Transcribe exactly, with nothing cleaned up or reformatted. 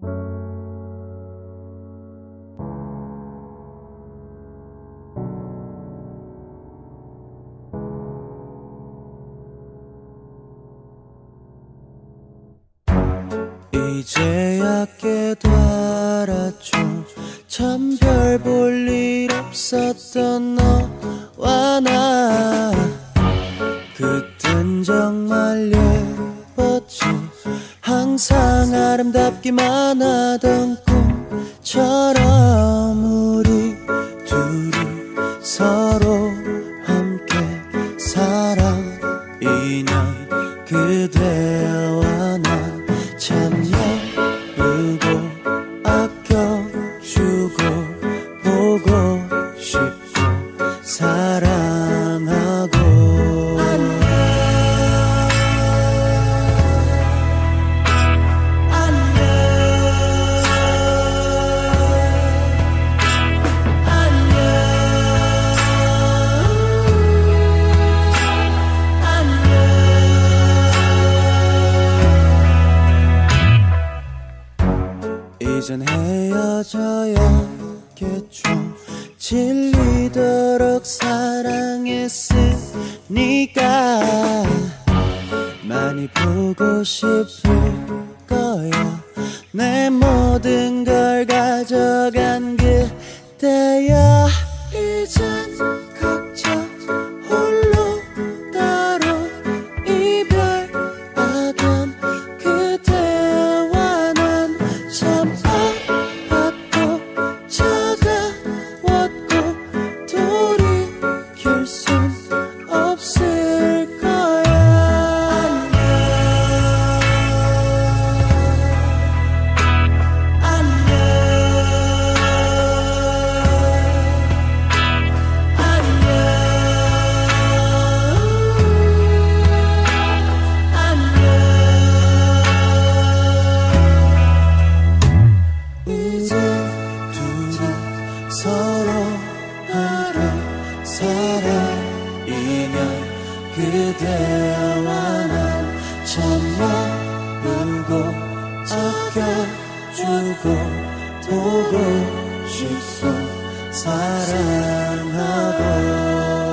이제야 깨도 알았죠. 참 별 볼 일 없었던 너와 나. 그땐 정말 예뻤지. 항상 아름답기만 하던 꿈처럼 우리 둘이 서로 함께 살아. 인연 그대와 나 참 예쁘고 아껴주고 보고 싶고 사랑하고. 이젠 헤어져야겠죠. 질리도록 사랑했으니까 많이 보고 싶을 거야. 내 모든 걸 가져간 그때야. 이젠 각자 홀로 따로 이별하던 그대와 난 참 아팠고 차가웠고 돌이킬 순 없을 거야. 안녕 안녕 이제 둘이 서로 함께 살아. 인연 그대와 난 참 예쁘고 아껴주고 보고 싶어 사랑하고.